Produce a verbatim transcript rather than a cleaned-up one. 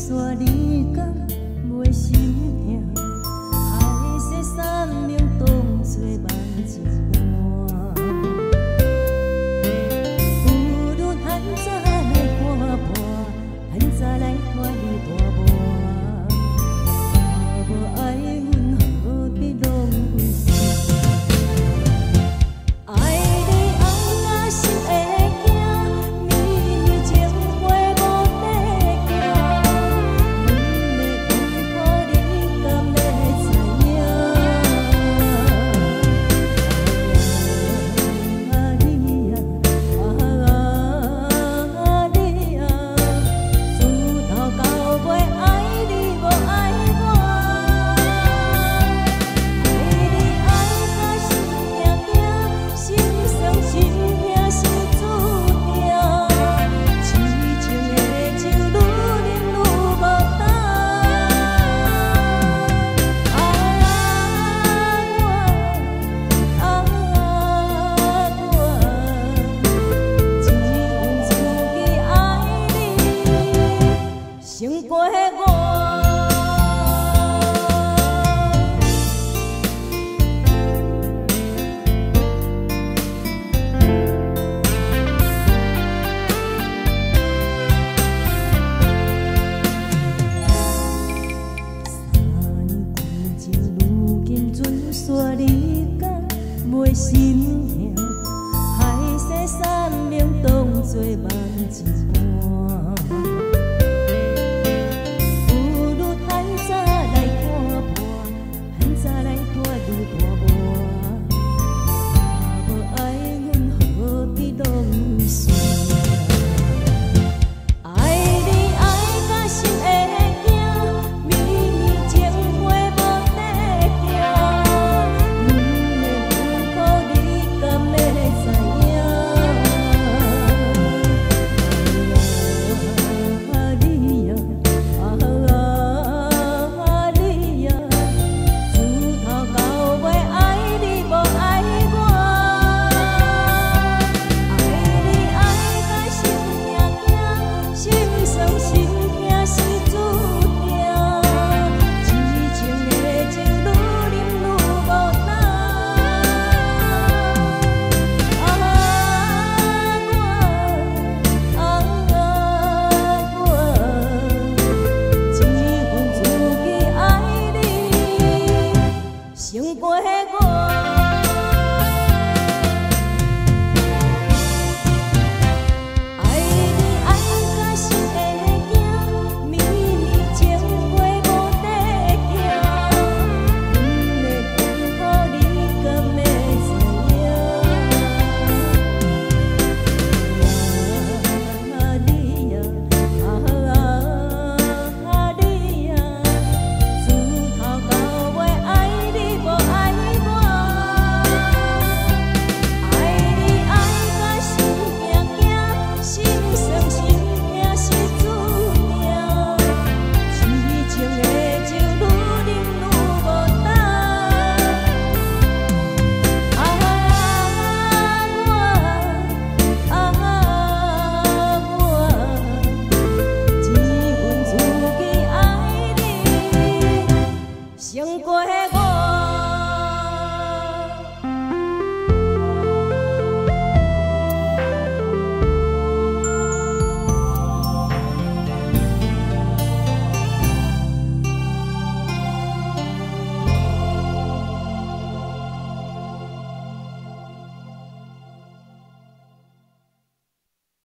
煞你敢袂心痛？海誓山盟当作梦一半，不如咱早来看破，咱早来看你大磨。若无爱阮，何必浪费时间？爱你红啊心会惊，绵绵情话无底行。阮要痛苦，你敢会知影？啊你啊，啊你啊，自头到尾爱你无爱我，爱你爱甲心惊惊，心酸心痛是注定，痴情的酒愈饮愈无胆。啊我，啊我，只愿自己爱你，成陪。